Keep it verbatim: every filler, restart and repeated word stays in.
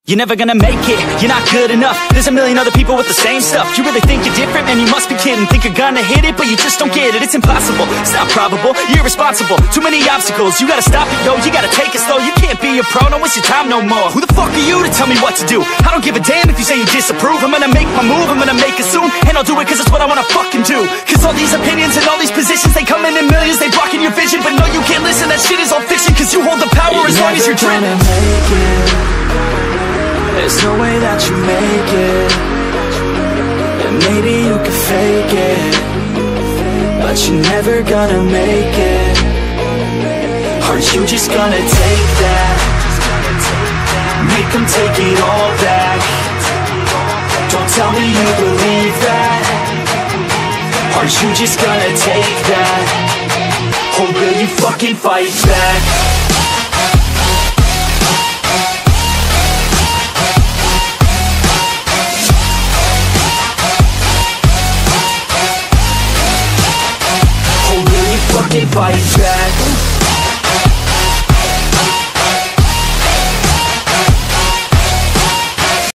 You're never gonna make it, you're not good enough. There's a million other people with the same stuff. You really think you're different? Man, you must be kidding. Think you're gonna hit it, but you just don't get it. It's impossible, it's not probable, you're irresponsible. Too many obstacles, you gotta stop it, yo. You gotta take it slow, you can't be a pro. Don't waste your time no more. Who the fuck are you to tell me what to do? I don't give a damn if you say you disapprove. I'm gonna make my move, I'm gonna make it soon. And I'll do it cause it's what I wanna fucking do. Cause all these opinions and all these positions, they come in in millions, they blocking your vision. But no, you can't listen, that shit is all fiction. Cause you hold the power you're as long as you're driven. There's no way that you make it. And maybe you could fake it, but you're never gonna make it. Are you just gonna take that? Make them take it all back. Don't tell me you believe that. Are you just gonna take that? Or will you fucking fight back? Fight back.